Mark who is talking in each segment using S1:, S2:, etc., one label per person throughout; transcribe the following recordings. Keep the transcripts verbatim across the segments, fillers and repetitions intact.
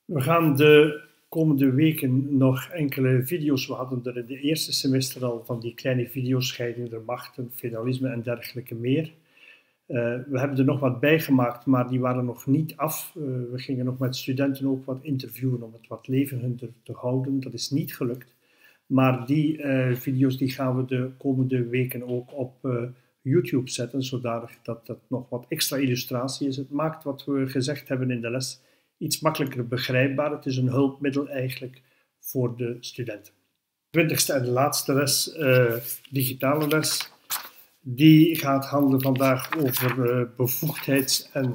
S1: We gaan de komende weken nog enkele video's, we hadden er in de eerste semester al van die kleine video's, scheiding der machten, federalisme en dergelijke meer. Uh, we hebben er nog wat bij gemaakt, maar die waren nog niet af. Uh, we gingen nog met studenten ook wat interviewen om het wat levendiger te houden. Dat is niet gelukt. Maar die uh, video's die gaan we de komende weken ook op uh, YouTube zetten, zodanig dat dat nog wat extra illustratie is. Het maakt wat we gezegd hebben in de les iets makkelijker begrijpbaar. Het is een hulpmiddel eigenlijk voor de studenten. De twintigste en de laatste les, uh, digitale les, die gaat handelen vandaag over uh, bevoegdheids- en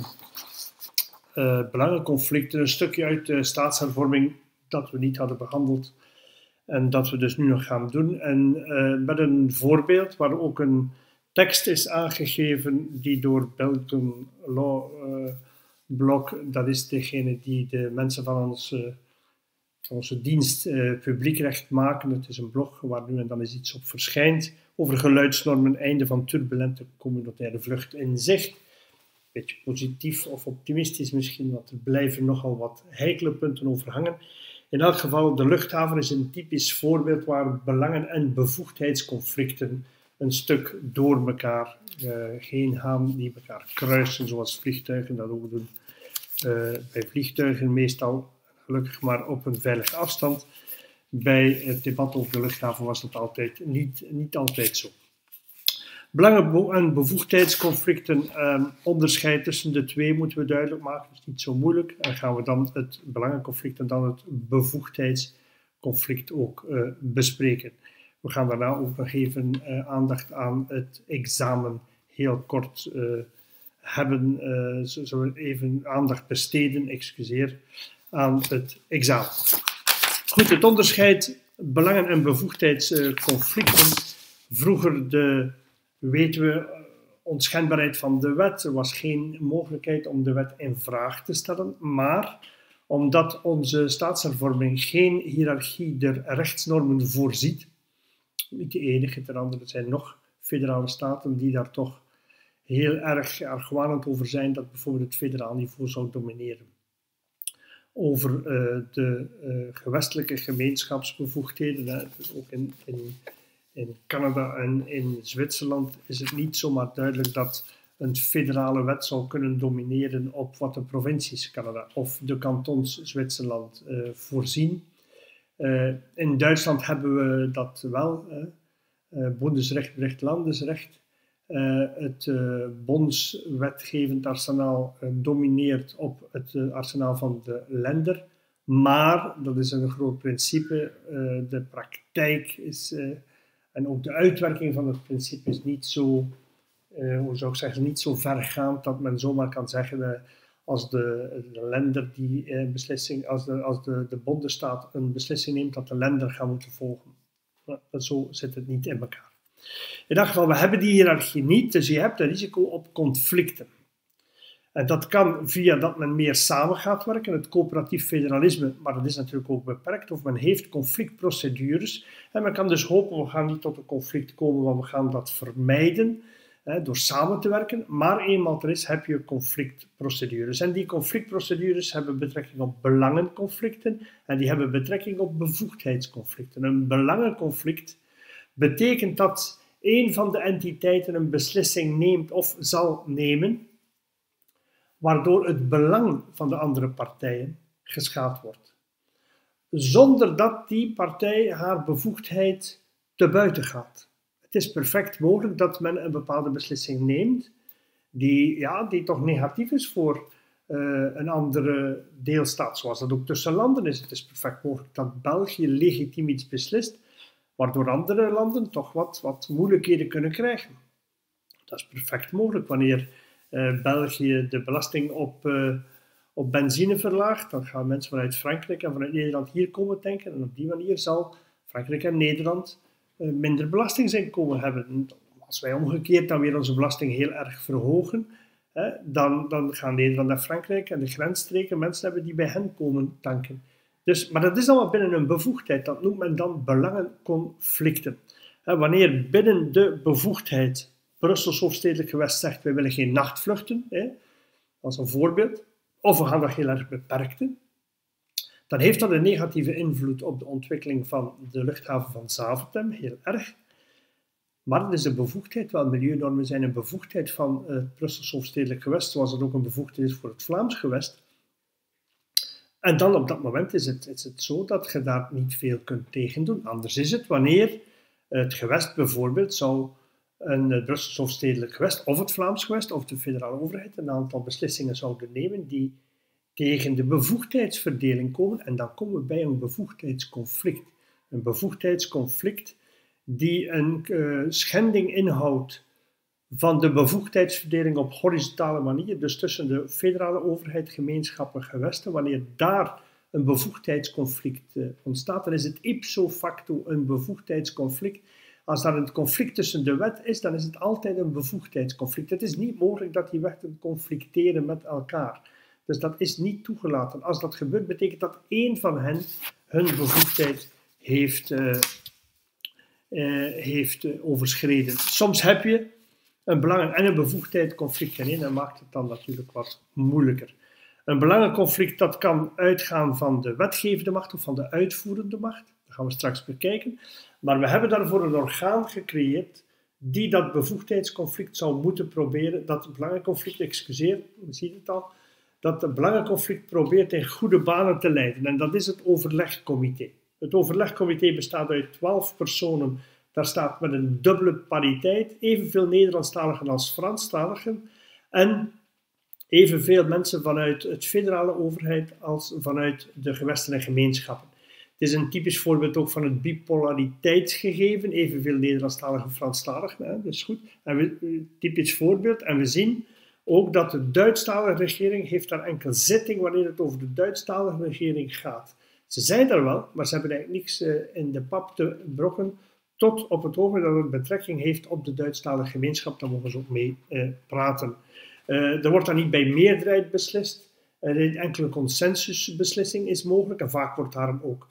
S1: uh, belangenconflicten. Een stukje uit de staatshervorming dat we niet hadden behandeld en dat we dus nu nog gaan doen. En uh, met een voorbeeld waar ook een tekst is aangegeven die door Belgian Law uh, Blog, dat is degene die de mensen van onze, van onze dienst uh, publiekrecht maken. Het is een blog waar nu en dan eens iets op verschijnt over geluidsnormen, einde van turbulente communautaire vlucht in zicht. Beetje positief of optimistisch misschien, want er blijven nogal wat heikele punten over hangen. In elk geval, de luchthaven is een typisch voorbeeld waar belangen- en bevoegdheidsconflicten een stuk door elkaar uh, heen gaan, die elkaar kruisen, zoals vliegtuigen dat ook doen. Uh, bij vliegtuigen meestal, gelukkig maar op een veilige afstand. Bij het debat over de luchthaven was dat altijd niet, niet altijd zo. Belangen- en bevoegdheidsconflicten, um, onderscheid tussen de twee moeten we duidelijk maken, dat is niet zo moeilijk. En gaan we dan het belangenconflict en dan het bevoegdheidsconflict ook uh, bespreken. We gaan daarna ook nog even uh, aandacht aan het examen heel kort uh, hebben. Uh, zullen we even aandacht besteden, excuseer, aan het examen. Goed, het onderscheid belangen- en bevoegdheidsconflicten. Vroeger de, weten we, onschendbaarheid van de wet. Er was geen mogelijkheid om de wet in vraag te stellen, maar omdat onze staatshervorming geen hiërarchie der rechtsnormen voorziet, niet de enige, ten andere, er zijn nog federale staten die daar toch heel erg argwanend over zijn dat bijvoorbeeld het federaal niveau zou domineren over uh, de uh, gewestelijke gemeenschapsbevoegdheden. Hè. Dus ook in, in, in Canada en in Zwitserland is het niet zomaar duidelijk dat een federale wet zou kunnen domineren op wat de provincies Canada of de kantons Zwitserland uh, voorzien. Uh, in Duitsland hebben we dat wel, uh, uh, Bundesrecht, Recht, Landesrecht. Uh, het uh, bondswetgevend arsenaal uh, domineert op het uh, arsenaal van de lender, maar, dat is een groot principe, uh, de praktijk is, uh, en ook de uitwerking van het principe is niet zo, uh, hoe zou ik zeggen, niet zo vergaand dat men zomaar kan zeggen, uh, als de, de lender die uh, beslissing, als, de, als de, de bondesstaat een beslissing neemt, dat de lender gaat moeten volgen. Nou, zo zit het niet in elkaar. In dat geval, we hebben die hiërarchie niet, dus je hebt een risico op conflicten. En dat kan via dat men meer samen gaat werken, het coöperatief federalisme, maar dat is natuurlijk ook beperkt, of men heeft conflictprocedures. En men kan dus hopen, we gaan niet tot een conflict komen, maar we gaan dat vermijden hè, door samen te werken. Maar eenmaal er is, heb je conflictprocedures. En die conflictprocedures hebben betrekking op belangenconflicten en die hebben betrekking op bevoegdheidsconflicten. Een belangenconflict betekent dat een van de entiteiten een beslissing neemt of zal nemen, waardoor het belang van de andere partijen geschaad wordt. Zonder dat die partij haar bevoegdheid te buiten gaat. Het is perfect mogelijk dat men een bepaalde beslissing neemt, die, ja, die toch negatief is voor uh, een andere deelstaat, zoals dat ook tussen landen is. Het is perfect mogelijk dat België legitiem iets beslist, waardoor andere landen toch wat, wat moeilijkheden kunnen krijgen. Dat is perfect mogelijk. Wanneer uh, België de belasting op, uh, op benzine verlaagt, dan gaan mensen vanuit Frankrijk en vanuit Nederland hier komen tanken. En op die manier zal Frankrijk en Nederland uh, minder belastingsinkomen hebben. Als wij omgekeerd dan weer onze belasting heel erg verhogen, hè, dan, dan gaan Nederland en Frankrijk en de grensstreken mensen hebben die bij hen komen tanken. Dus, maar dat is allemaal binnen een bevoegdheid, dat noemt men dan belangenconflicten. En wanneer binnen de bevoegdheid Brussels hoofdstedelijk gewest zegt, wij willen geen nachtvluchten, hè, als een voorbeeld, of we gaan dat heel erg beperken, dan heeft dat een negatieve invloed op de ontwikkeling van de luchthaven van Zaventem, heel erg. Maar dat is de bevoegdheid, wel, milieunormen zijn een bevoegdheid van het Brussels hoofdstedelijk gewest, zoals het ook een bevoegdheid is voor het Vlaams gewest. En dan op dat moment is het, is het zo dat je daar niet veel kunt tegen doen. Anders is het wanneer het gewest bijvoorbeeld zou een het Brussels hoofdstedelijk gewest of het Vlaams gewest of de federale overheid een aantal beslissingen zouden nemen die tegen de bevoegdheidsverdeling komen. En dan komen we bij een bevoegdheidsconflict. Een bevoegdheidsconflict die een uh, schending inhoudt van de bevoegdheidsverdeling op horizontale manier, dus tussen de federale overheid, gemeenschappen, gewesten. Wanneer daar een bevoegdheidsconflict uh, ontstaat, dan is het ipso facto een bevoegdheidsconflict. Als daar een conflict tussen de wet is, dan is het altijd een bevoegdheidsconflict. Het is niet mogelijk dat die wetten conflicteren met elkaar. Dus dat is niet toegelaten. Als dat gebeurt, betekent dat één van hen hun bevoegdheid heeft, uh, uh, heeft uh, overschreden. Soms heb je een belang- en een bevoegdheidsconflict in één, en maakt het dan natuurlijk wat moeilijker. Een belangenconflict dat kan uitgaan van de wetgevende macht of van de uitvoerende macht. Dat gaan we straks bekijken. Maar we hebben daarvoor een orgaan gecreëerd die dat bevoegdheidsconflict zou moeten proberen, dat belangenconflict, excuseer, we zien het al, dat het belangenconflict probeert in goede banen te leiden. En dat is het overlegcomité. Het overlegcomité bestaat uit twaalf personen. Daar staat met een dubbele pariteit, evenveel Nederlandstaligen als Franstaligen en evenveel mensen vanuit het federale overheid als vanuit de gewesten en gemeenschappen. Het is een typisch voorbeeld ook van het bipolariteitsgegeven, evenveel Nederlandstaligen en Franstaligen, hè, dat is goed. En we, typisch voorbeeld, en we zien ook dat de Duitsstalige regering heeft daar enkel zitting wanneer het over de Duitsstalige regering gaat. Ze zijn er wel, maar ze hebben eigenlijk niks uh, in de pap te brokken, tot op het ogenblik dat het betrekking heeft op de Duitsstalige gemeenschap, dan mogen ze ook mee uh, praten. Uh, er wordt dan niet bij meerderheid beslist, er is enkele consensusbeslissing is mogelijk en vaak wordt daarom ook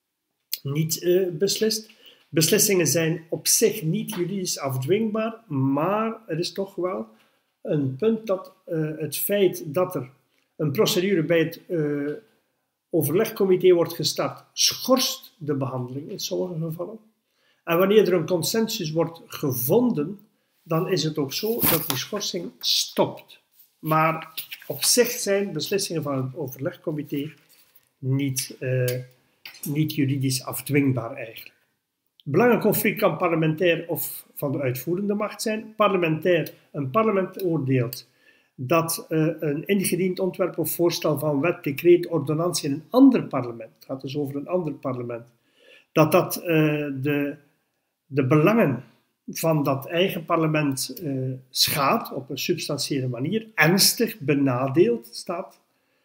S1: niet uh, beslist. Beslissingen zijn op zich niet juridisch afdwingbaar, maar er is toch wel een punt dat uh, het feit dat er een procedure bij het uh, overlegcomité wordt gestart, schorst de behandeling in sommige gevallen. En wanneer er een consensus wordt gevonden, dan is het ook zo dat die schorsing stopt. Maar op zich zijn beslissingen van het overlegcomité niet, uh, niet juridisch afdwingbaar eigenlijk. Belangenconflict kan parlementair of van de uitvoerende macht zijn. Parlementair, een parlement oordeelt dat uh, een ingediend ontwerp of voorstel van wet, decreet, ordonnantie in een ander parlement, het gaat dus over een ander parlement, dat dat uh, de, de belangen van dat eigen parlement uh, schaadt op een substantiële manier, ernstig benadeeld staat,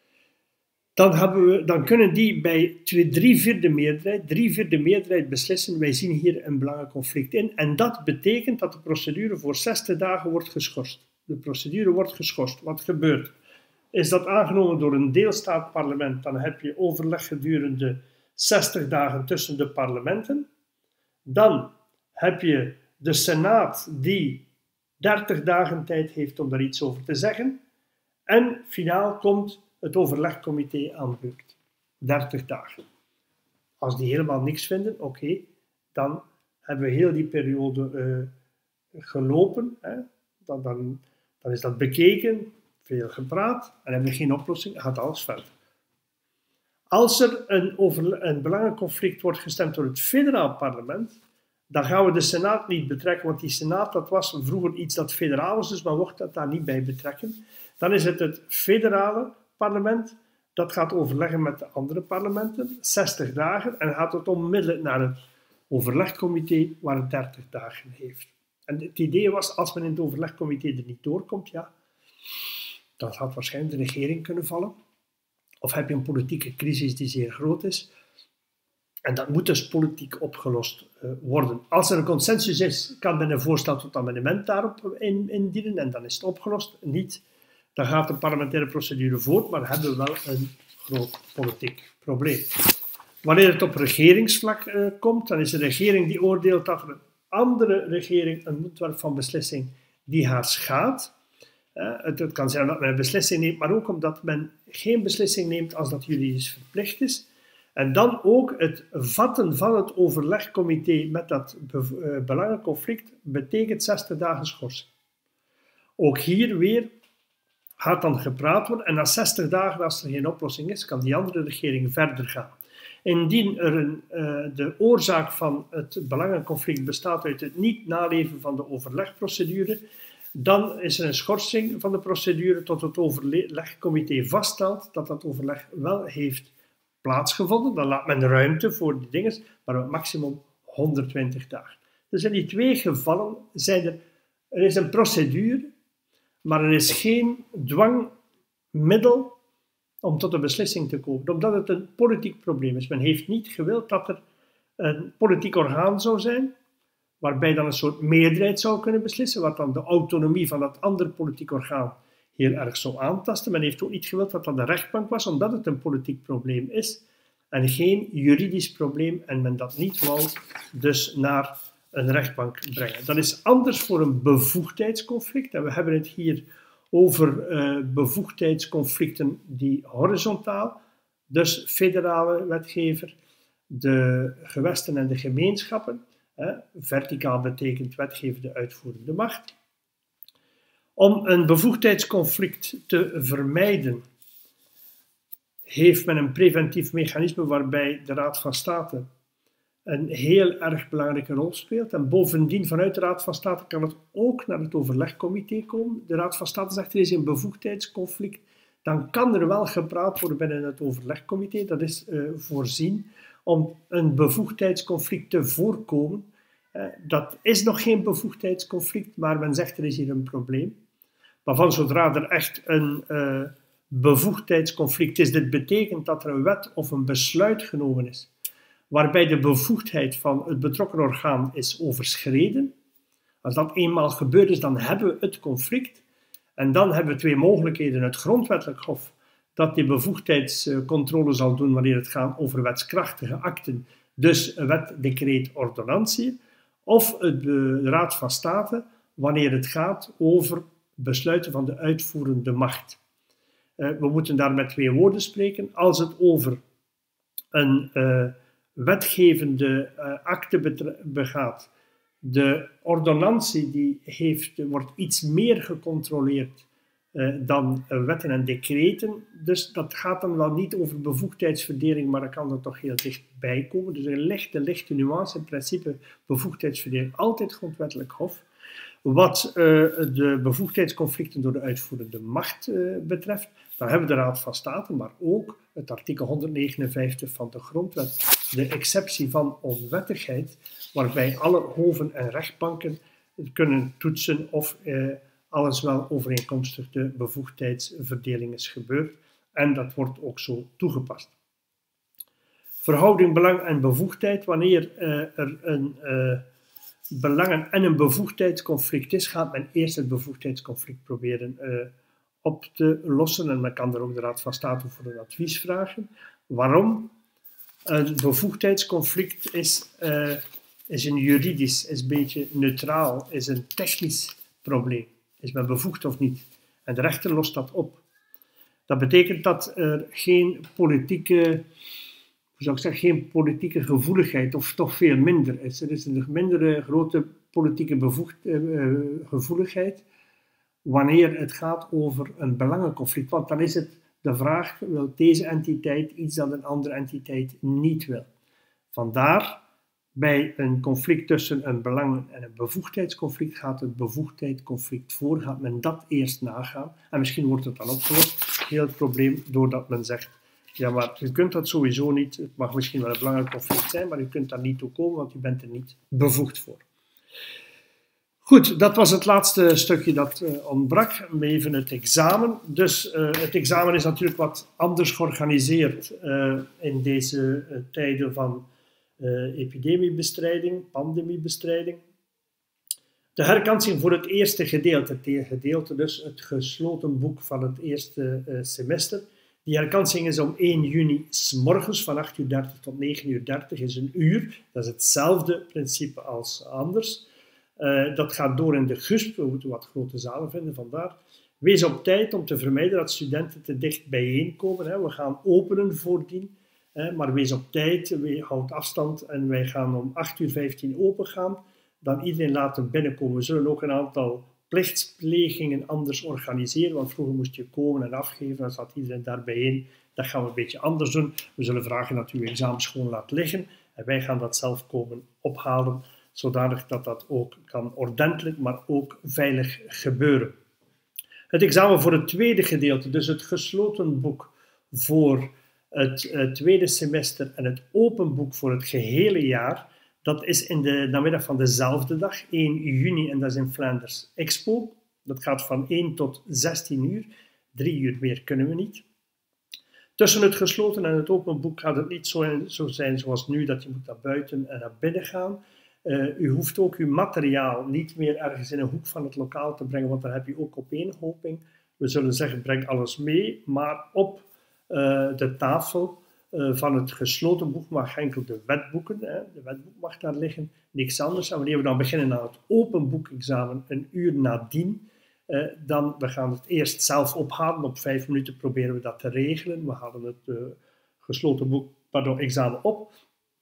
S1: dan, hebben we, dan kunnen die bij twee, drie vierde meerderheid, drie vierde meerderheid beslissen, wij zien hier een belangenconflict in. En dat betekent dat de procedure voor zestig dagen wordt geschorst. De procedure wordt geschorst. Wat gebeurt? Is dat aangenomen door een deelstaatparlement, dan heb je overleg gedurende zestig dagen tussen de parlementen. Dan heb je de Senaat die dertig dagen tijd heeft om daar iets over te zeggen. En finaal komt het overlegcomité aan de beurt. dertig dagen. Als die helemaal niks vinden, oké, okay, dan hebben we heel die periode uh, gelopen. Hè. Dan, dan, dan is dat bekeken, veel gepraat en hebben we geen oplossing, gaat alles verder. Als er een, over, een belangenconflict wordt gestemd door het federaal parlement, dan gaan we de Senaat niet betrekken, want die Senaat dat was vroeger iets dat federaal was, dus men mocht dat daar niet bij betrekken. Dan is het het federale parlement dat gaat overleggen met de andere parlementen, zestig dagen, en gaat het onmiddellijk naar het overlegcomité waar het dertig dagen heeft. En het idee was, als men in het overlegcomité er niet doorkomt, ja, dan had waarschijnlijk de regering kunnen vallen. Of heb je een politieke crisis die zeer groot is. En dat moet dus politiek opgelost uh, worden. Als er een consensus is, kan men een voorstel tot amendement daarop in, indienen en dan is het opgelost. Niet, dan gaat de parlementaire procedure voort, maar hebben we wel een groot politiek probleem. Wanneer het op regeringsvlak uh, komt, dan is de regering die oordeelt dat er een andere regering een ontwerp van beslissing die haar schaadt. Uh, het, het kan zijn dat men een beslissing neemt, maar ook omdat men geen beslissing neemt als dat juridisch verplicht is. En dan ook het vatten van het overlegcomité met dat be- uh, belangenconflict betekent zestig dagen schorsing. Ook hier weer gaat dan gepraat worden en na zestig dagen, als er geen oplossing is, kan die andere regering verder gaan. Indien er een, uh, de oorzaak van het belangenconflict bestaat uit het niet naleven van de overlegprocedure, dan is er een schorsing van de procedure tot het overlegcomité vaststelt dat dat overleg wel heeft plaatsgevonden. Dan laat men ruimte voor die dingen, maar op maximum honderdtwintig dagen. Dus in die twee gevallen zijn er, er is een procedure, maar er is geen dwangmiddel om tot een beslissing te komen, omdat het een politiek probleem is. Men heeft niet gewild dat er een politiek orgaan zou zijn, waarbij dan een soort meerderheid zou kunnen beslissen, wat dan de autonomie van dat andere politiek orgaan heel erg zou aantasten. Men heeft ook niet gewild dat dat de rechtbank was, omdat het een politiek probleem is en geen juridisch probleem en men dat niet wou dus naar een rechtbank brengen. Dat is anders voor een bevoegdheidsconflict en we hebben het hier over uh, bevoegdheidsconflicten die horizontaal, dus federale wetgever, de gewesten en de gemeenschappen. Hè, verticaal betekent wetgever de uitvoerende macht. Om een bevoegdheidsconflict te vermijden, heeft men een preventief mechanisme waarbij de Raad van State een heel erg belangrijke rol speelt. En bovendien, vanuit de Raad van State kan het ook naar het overlegcomité komen. De Raad van State zegt, er is een bevoegdheidsconflict. Dan kan er wel gepraat worden binnen het overlegcomité. Dat is uh, voorzien om een bevoegdheidsconflict te voorkomen. Uh, dat is nog geen bevoegdheidsconflict, maar men zegt, er is hier een probleem. Maar van zodra er echt een uh, bevoegdheidsconflict is, dit betekent dat er een wet of een besluit genomen is, waarbij de bevoegdheid van het betrokken orgaan is overschreden. Als dat eenmaal gebeurd is, dan hebben we het conflict. En dan hebben we twee mogelijkheden. Het grondwettelijk hof, dat die bevoegdheidscontrole zal doen wanneer het gaat over wetskrachtige akten, dus een wet, decreet, ordonnantie. Of de Raad van State, wanneer het gaat over besluiten van de uitvoerende macht. Uh, we moeten daar met twee woorden spreken. Als het over een uh, wetgevende uh, akte begaat, de ordonnantie die heeft, wordt iets meer gecontroleerd uh, dan uh, wetten en decreten. Dus dat gaat dan wel niet over bevoegdheidsverdeling, maar dat kan er toch heel dichtbij komen. Dus er ligt een lichte nuance. In principe bevoegdheidsverdeling altijd grondwettelijk hof. Wat uh, de bevoegdheidsconflicten door de uitvoerende macht uh, betreft, dan hebben we de Raad van State, maar ook het artikel honderdnegenenvijftig van de Grondwet, de exceptie van onwettigheid, waarbij alle hoven en rechtbanken kunnen toetsen of uh, alles wel overeenkomstig de bevoegdheidsverdeling is gebeurd. En dat wordt ook zo toegepast. Verhouding belang en bevoegdheid, wanneer uh, er een uh, belangen- en een bevoegdheidsconflict is, gaat men eerst het bevoegdheidsconflict proberen uh, op te lossen. En men kan er ook de Raad van State voor een advies vragen. Waarom? Een bevoegdheidsconflict is, uh, is een juridisch, is een beetje neutraal, is een technisch probleem. Is men bevoegd of niet? En de rechter lost dat op. Dat betekent dat er geen politieke, hoe zou ik zeggen, geen politieke gevoeligheid, of toch veel minder is. Er is een mindere grote politieke bevoegd, uh, gevoeligheid wanneer het gaat over een belangenconflict. Want dan is het de vraag, wil deze entiteit iets dat een andere entiteit niet wil? Vandaar, bij een conflict tussen een belangen- en een bevoegdheidsconflict gaat het bevoegdheidsconflict voor, gaat men dat eerst nagaan. En misschien wordt het dan opgelost, heel het probleem, doordat men zegt, ja, maar u kunt dat sowieso niet, het mag misschien wel een belangrijk conflict zijn, maar u kunt daar niet toe komen, want u bent er niet bevoegd voor. Goed, dat was het laatste stukje dat uh, ontbrak, even het examen. Dus uh, het examen is natuurlijk wat anders georganiseerd uh, in deze uh, tijden van uh, epidemiebestrijding, pandemiebestrijding. De herkansing voor het eerste gedeelte, het gedeelte dus het gesloten boek van het eerste uh, semester. Die herkansing is om één juni 's morgens van acht uur dertig tot negen uur dertig, is een uur. Dat is hetzelfde principe als anders. Uh, dat gaat door in de G U S P, we moeten wat grote zalen vinden, vandaar. Wees op tijd om te vermijden dat studenten te dicht bijeenkomen. Hè. We gaan openen voordien. Eh, maar wees op tijd, we houd afstand en wij gaan om acht uur vijftien open gaan. Dan iedereen laten binnenkomen. We zullen ook een aantal plichtplegingen anders organiseren, want vroeger moest je komen en afgeven, dan zat iedereen daarbij in. Dat gaan we een beetje anders doen. We zullen vragen dat u uw examens gewoon laat liggen en wij gaan dat zelf komen ophalen, zodanig dat dat ook kan ordentelijk, maar ook veilig gebeuren. Het examen voor het tweede gedeelte, dus het gesloten boek voor het uh, tweede semester en het open boek voor het gehele jaar, dat is in de namiddag van dezelfde dag, één juni, en dat is in Flanders Expo. Dat gaat van één tot zestien uur. Drie uur meer kunnen we niet. Tussen het gesloten en het open boek gaat het niet zo, zo zijn zoals nu, dat je moet naar buiten en naar binnen gaan. Uh, u hoeft ook uw materiaal niet meer ergens in een hoek van het lokaal te brengen, want dan heb je ook opeenhoping. We zullen zeggen, breng alles mee, maar op uh, de tafel uh, van het gesloten boek mag enkel de wetboeken, hè, de wetboek mag daar liggen, niks anders. En wanneer we dan beginnen aan het open boekexamen, een uur nadien, uh, dan we gaan het eerst zelf ophalen. Op vijf minuten proberen we dat te regelen. We halen het uh, gesloten boek, pardon, examen op.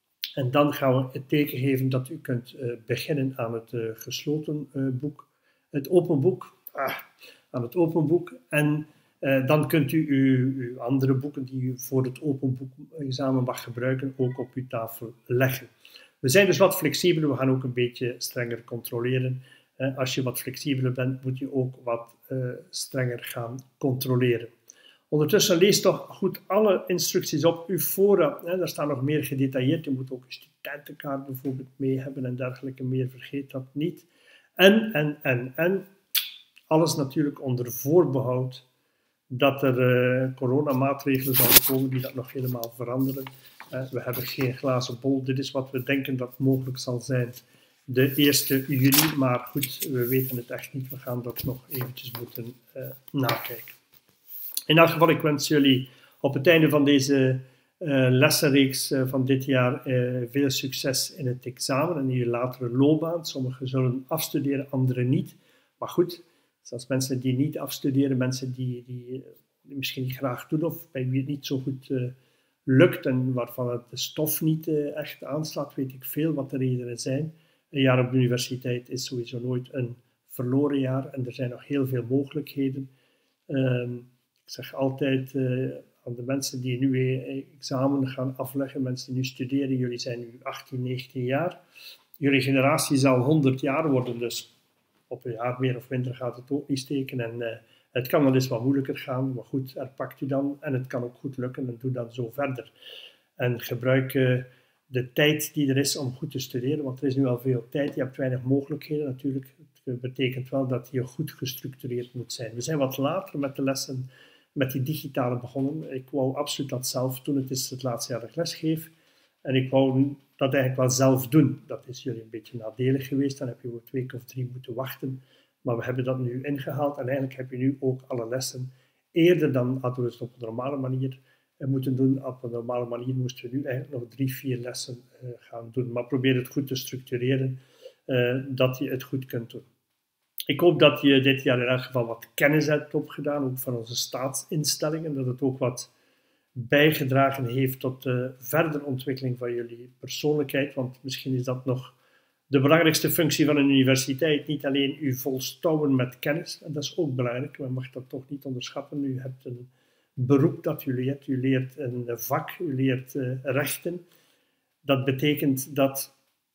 S1: En dan gaan we het teken geven dat u kunt uh, beginnen aan het uh, gesloten uh, boek, het open boek, ah, aan het open boek. En uh, dan kunt u uw, uw andere boeken die u voor het open boekexamen mag gebruiken ook op uw tafel leggen. We zijn dus wat flexibeler, we gaan ook een beetje strenger controleren. Uh, als je wat flexibeler bent, moet je ook wat uh, strenger gaan controleren. Ondertussen lees toch goed alle instructies op uw fora. Hè, daar staan nog meer gedetailleerd. Je moet ook een studentenkaart bijvoorbeeld mee hebben en dergelijke meer. Vergeet dat niet. En, en, en, en. Alles natuurlijk onder voorbehoud dat er uh, coronamaatregelen zouden komen die dat nog helemaal veranderen. Uh, we hebben geen glazen bol. Dit is wat we denken dat mogelijk zal zijn de eerste juni. Maar goed, we weten het echt niet. We gaan dat nog eventjes moeten uh, nakijken. In elk geval, ik wens jullie op het einde van deze uh, lessenreeks uh, van dit jaar uh, veel succes in het examen en in je latere loopbaan. Sommigen zullen afstuderen, anderen niet. Maar goed, zelfs mensen die niet afstuderen, mensen die, die, die misschien niet graag doen of bij wie het niet zo goed uh, lukt en waarvan het de stof niet uh, echt aanslaat, weet ik veel wat de redenen zijn. Een jaar op de universiteit is sowieso nooit een verloren jaar en er zijn nog heel veel mogelijkheden. Um, Ik zeg altijd uh, aan de mensen die nu een examen gaan afleggen, mensen die nu studeren, jullie zijn nu achttien, negentien jaar. Jullie generatie zal honderd jaar worden, dus op een jaar meer of minder gaat het ook niet steken. En uh, het kan wel eens wat moeilijker gaan, maar goed, er pakt u dan. En het kan ook goed lukken en doe dan zo verder. En gebruik uh, de tijd die er is om goed te studeren, want er is nu al veel tijd, je hebt weinig mogelijkheden natuurlijk. Het betekent wel dat je goed gestructureerd moet zijn. We zijn wat later met de lessen, met die digitale begonnen. Ik wou absoluut dat zelf doen. Het is het laatste jaar dat ik lesgeef. En ik wou dat eigenlijk wel zelf doen. Dat is jullie een beetje nadelig geweest. Dan heb je een week of drie moeten wachten. Maar we hebben dat nu ingehaald. En eigenlijk heb je nu ook alle lessen eerder dan hadden we het op een normale manier moeten doen. Op een normale manier moesten we nu eigenlijk nog drie, vier lessen uh, gaan doen. Maar probeer het goed te structureren, uh, dat je het goed kunt doen. Ik hoop dat je dit jaar in elk geval wat kennis hebt opgedaan, ook van onze staatsinstellingen, dat het ook wat bijgedragen heeft tot de verdere ontwikkeling van jullie persoonlijkheid, want misschien is dat nog de belangrijkste functie van een universiteit, niet alleen u volstouwen met kennis, en dat is ook belangrijk, men mag dat toch niet onderschatten. U hebt een beroep dat u leert, u leert een vak, u leert uh, rechten. Dat betekent dat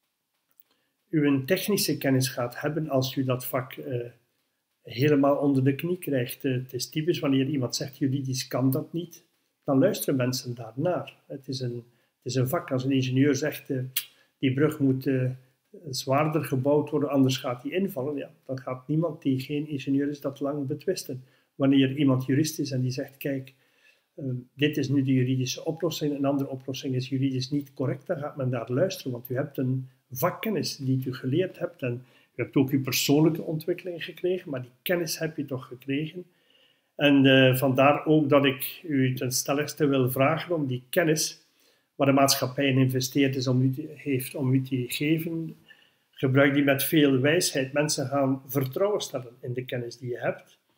S1: u een technische kennis gaat hebben als u dat vak uh, helemaal onder de knie krijgt. Uh, het is typisch wanneer iemand zegt juridisch kan dat niet, dan luisteren mensen daarnaar. Het is een, het is een vak. Als een ingenieur zegt uh, die brug moet uh, zwaarder gebouwd worden, anders gaat die invallen, ja, dan gaat niemand die geen ingenieur is dat lang betwisten. Wanneer iemand jurist is en die zegt kijk, uh, dit is nu de juridische oplossing, een andere oplossing is juridisch niet correct, dan gaat men daar luisteren, want u hebt een vakkennis die u geleerd hebt en u hebt ook uw persoonlijke ontwikkeling gekregen, maar die kennis heb je toch gekregen. En uh, vandaar ook dat ik u ten stelligste wil vragen om die kennis, waar de maatschappij in investeert is om u te, heeft om u te geven, gebruik die met veel wijsheid. Mensen gaan vertrouwen stellen in de kennis die je hebt.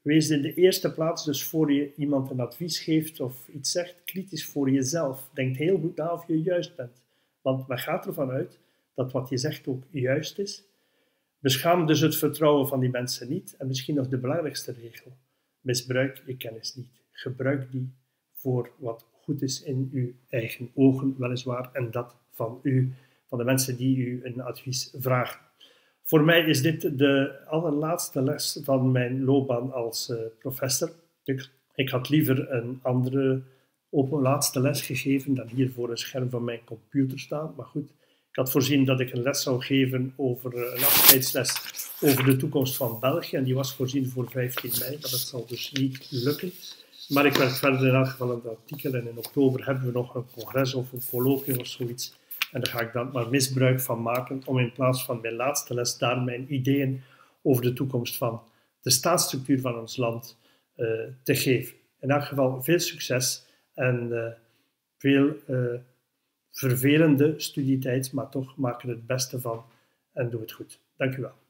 S1: Wees in de eerste plaats, dus voor je iemand een advies geeft of iets zegt, kritisch voor jezelf. Denk heel goed na of je juist bent. Want men gaat ervan uit dat wat je zegt ook juist is. Beschaam dus het vertrouwen van die mensen niet. En misschien nog de belangrijkste regel. Misbruik je kennis niet. Gebruik die voor wat goed is in uw eigen ogen, weliswaar. En dat van u, van de mensen die u een advies vragen. Voor mij is dit de allerlaatste les van mijn loopbaan als uh, professor. Ik, ik had liever een andere open laatste les gegeven dan hier voor een scherm van mijn computer staan. Maar goed, ik had voorzien dat ik een les zou geven over uh, een afscheidsles over de toekomst van België. En die was voorzien voor vijftien mei, maar dat zal dus niet lukken. Maar ik werk verder in elk geval aan het artikel en in oktober hebben we nog een congres of een colloquium of zoiets. En daar ga ik dan maar misbruik van maken om in plaats van mijn laatste les daar mijn ideeën over de toekomst van de staatsstructuur van ons land uh, te geven. In elk geval veel succes en uh, veel uh, vervelende studietijd, maar toch maak er het beste van en doe het goed. Dank u wel.